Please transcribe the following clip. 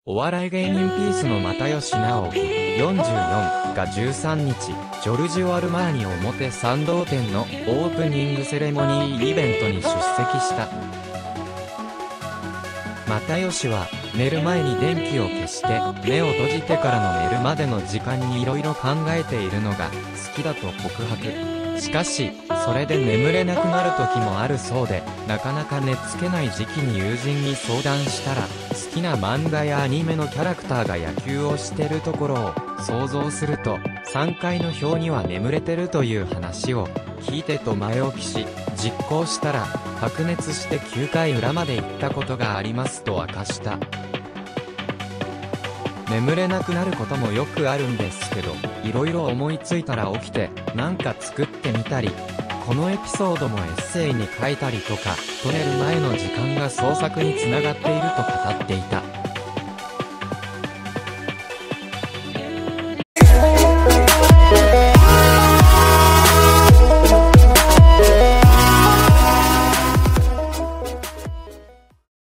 お笑い芸人ピースの又吉直樹44が13日、ジョルジオ・アルマーニ表参道店のオープニングセレモニーイベントに出席した。又吉は、寝る前に電気を消して、目を閉じてからの寝るまでの時間に色々考えているのが好きだと告白。しかし、それで眠れなくなる時もあるそうで、なかなか寝つけない時期に友人に相談したら、好きな漫画やアニメのキャラクターが野球をしてるところを想像すると、3階の表には眠れてるという話を聞いてと前置きし、実行したら、白熱して9回裏まで行ったことがありますと明かした。眠れなくなることもよくあるんですけど、色々思いついたら起きて、なんか作ってみたり、このエピソードもエッセイに書いたりとか、と寝る前の時間が創作につながっていると語っていた。